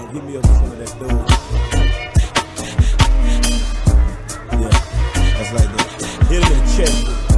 Hit me up with some of that dough. Yeah, that's like that. Hit him in the chest.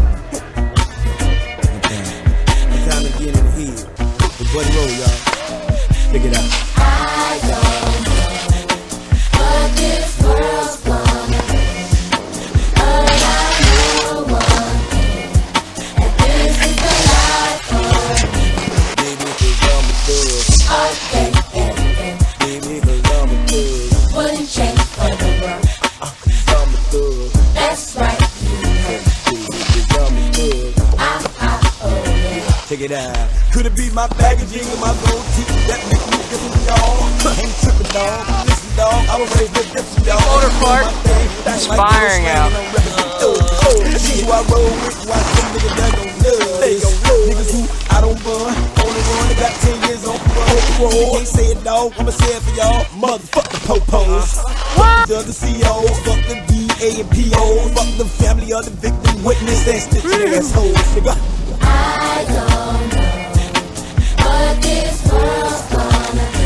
It's time to get in the head. The Buddy Roll, y'all. Check it out. I don't know what this world's gonna be, but I know one thing, that this is the life for me. Baby, 'cause I'm a thug. All day, every day, Baby, 'cause I'm a thug. wouldn't change for the world. 'Cause I'm a thug. That's right, you heard. Baby, 'cause I'm a thug. Oh yeah. Check it out. Could it be my packaging and my gold teeth that make me different, y'all? Ain't tripping, dog. Listen, dog. I was raised with different, dog. Motor part. It's firing out. See who I roll with, watch them niggas that gon' love. Niggas who I don't bun. Only one that got 10 years on parole. Can't say it, dog. I'ma say it for y'all. Motherfucking popos. Fuck the other CEOs. Fuck the DA and POs. Fuck the family of the victim witness. That's the assholes, nigga. I don't know what this world's gonna be,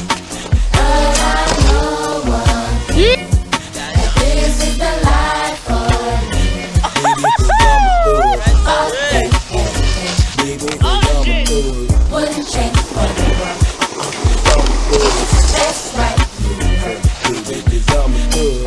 but I know one thing, that this is the life for me. Baby, 'cause I'm a thug. All day, every day, Baby, 'cause I'm a thug. wouldn't change for the world. That's right, you heard. Baby, 'cause I'm a thug.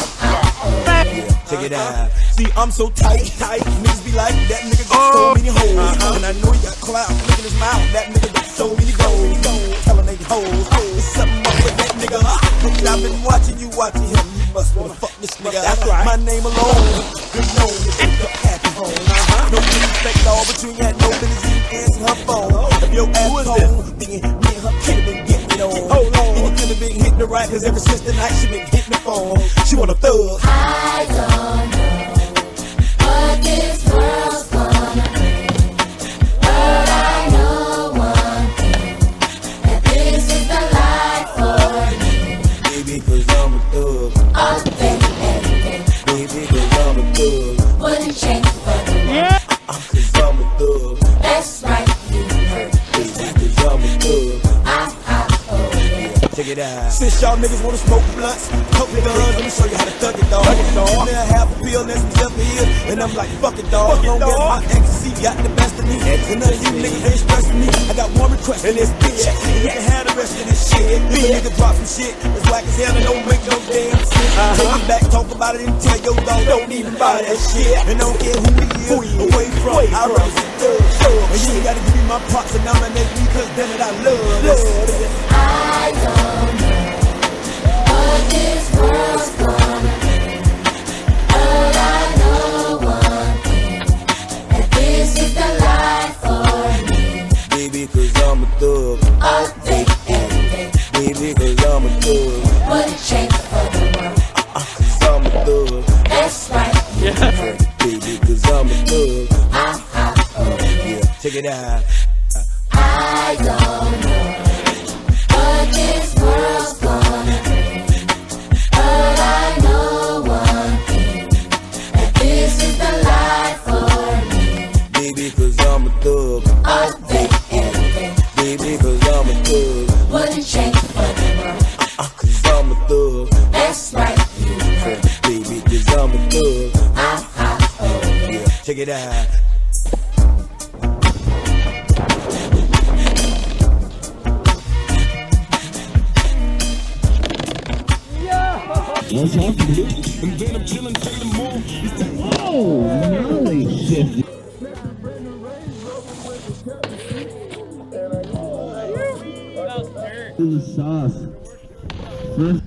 Check it out. See, I'm so tight. Niggas be like, that nigga got so many hoes. And I know he got clout. Look at his mouth. That nigga got so many goals. Tellin' they hoes. There's something up with that nigga. Nigga, I've been watching you, watching him. You must wanna fuck this nigga. That's right. My name alone. Good known to pick up happy home. No respect, dog, but you ain't had no business even answering her phone. If your ass home, then me and her could've been getting it on. Hold on. And you could've been hitting the right, cause ever since the night she been hitting the phone. She want a thug. I don't know what this world's gonna bring, but I know one thing, that this is the life for me. Baby, 'cause I'm a thug. All day, every day, Baby, 'cause I'm a thug. wouldn't change for the world. 'Cause I'm a thug. That's right, you heard. Baby, 'cause I'm a thug. Oh yeah. Check it out. Since y'all niggas wanna smoke blunts, coke guns, let me show you how to thug it, dog. Give me a half a pill and some Jeff Hill, and I'm like, fuck it, dog. Long as my ecstasy got the best of me, and none of you niggas ain't stressing me. I got one request in this bitch, and you can have the rest of this shit. If a nigga drop some shit, it's whack as hell and don't make no damn sense. Take it back, talk about it, and tell your dog don't even buy that shit. And don't care who he is, away from, I represent thug. And you ain't gotta give me my props and nominate me, cause damn it, I love this. I don't know what this world's gonna bring, but I know one thing, that this is the life for me. Baby, 'cause I'm a thug. All day, every day, Baby, 'cause I'm a thug. wouldn't change for the world. 'Cause I'm a thug. That's right, you heard. Baby, 'cause I'm a thug. Oh yeah. Check it out. I don't know what this world's gonna bring, but I know one thing, that this is the life for me. Baby, 'cause I'm a thug. All day, every day, Baby, 'cause I'm a thug. wouldn't change for the world. 'Cause I'm a thug. That's right, you heard. Baby, 'cause I'm a thug. Oh yeah. Check it out. What's happening? And then I'm chilling till the morning. Oh, Molly shifted. The sauce. First